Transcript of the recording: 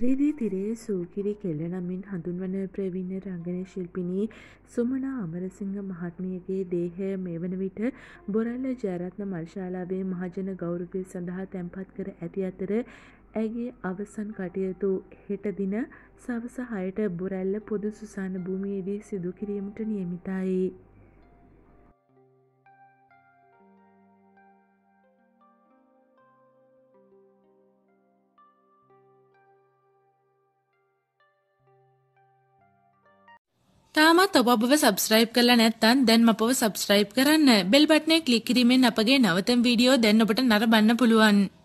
රිදී තිරේ සූකිරි කෙල්ල නමින් හඳුන්වන ප්‍රවීණ රංගන ශිල්පිනී සුමනා අමරසිංහ මහත්මියගේ දේහය මේ වන විට බොරැල්ල ජයරත්න මල්ශාලාවේ මහජන ගෞරවය සඳහා තැන්පත් කර ඇති අතර ඇගේ අවසන් කටයුතු හෙට දින සවස 6ට බොරැල්ල පොදු සුසාන භූමියේදී සිදු කිරීමට නියමිතයි. තාමත් ඔබ අපව සබස්ක්‍රයිබ් කරලා නැත්නම් දැන් අපව සබස්ක්‍රයිබ් කරන්න. බෙල් බටනේ ක්ලික් කිරීමෙන් අපගේ නවතම වීඩියෝ දැන් ඔබට නරඹන්න පුළුවන්.